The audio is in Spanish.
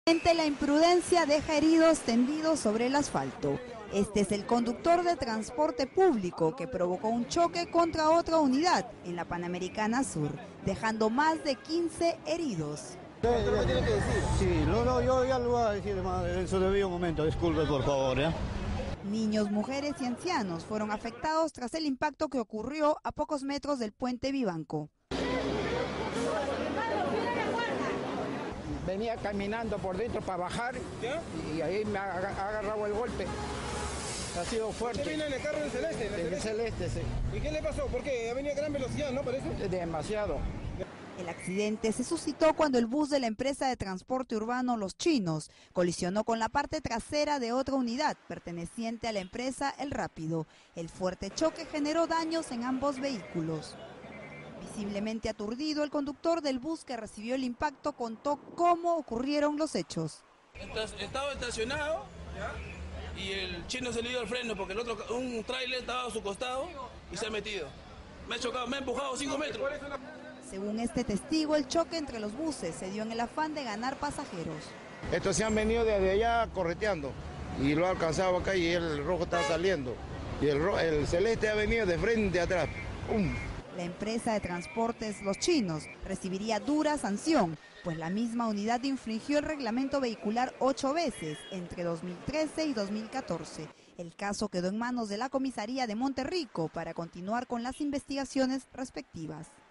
La imprudencia deja heridos tendidos sobre el asfalto. Este es el conductor de transporte público que provocó un choque contra otra unidad en la Panamericana Sur, dejando más de 15 heridos. ¿Usted lo tiene que decir? Sí, yo ya lo voy a decir más, eso debió un momento, disculpe por favor. Niños, mujeres y ancianos fueron afectados tras el impacto que ocurrió a pocos metros del puente Vivanco. Venía caminando por dentro para bajar y ahí me ha agarrado el golpe. Ha sido fuerte. ¿Usted viene en el carro del celeste? En el celeste, sí. ¿Y qué le pasó? ¿Por qué? Venía a gran velocidad, ¿no? Parece. Demasiado. El accidente se suscitó cuando el bus de la empresa de transporte urbano Los Chinos colisionó con la parte trasera de otra unidad perteneciente a la empresa El Rápido. El fuerte choque generó daños en ambos vehículos. Visiblemente aturdido, el conductor del bus que recibió el impacto contó cómo ocurrieron los hechos. Estaba estacionado y el chino se le dio el freno porque un tráiler estaba a su costado y se ha metido. Me ha chocado, me ha empujado 5 metros. Según este testigo, el choque entre los buses se dio en el afán de ganar pasajeros. Estos se han venido desde allá correteando y lo ha alcanzado acá y el rojo está saliendo. Y el celeste ha venido de frente atrás. ¡Pum! La empresa de transportes Los Chinos recibiría dura sanción, pues la misma unidad infringió el reglamento vehicular 8 veces entre 2013 y 2014. El caso quedó en manos de la comisaría de Monterrico para continuar con las investigaciones respectivas.